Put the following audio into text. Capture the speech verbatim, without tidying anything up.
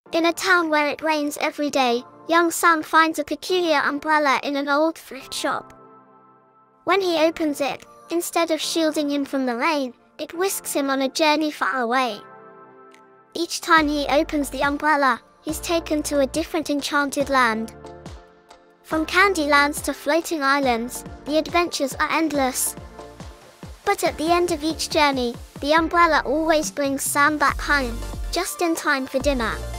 In a town where it rains every day, young Sam finds a peculiar umbrella in an old thrift shop. When he opens it, instead of shielding him from the rain, it whisks him on a journey far away. Each time he opens the umbrella, he's taken to a different enchanted land. From candy lands to floating islands, the adventures are endless. But at the end of each journey, the umbrella always brings Sam back home, just in time for dinner.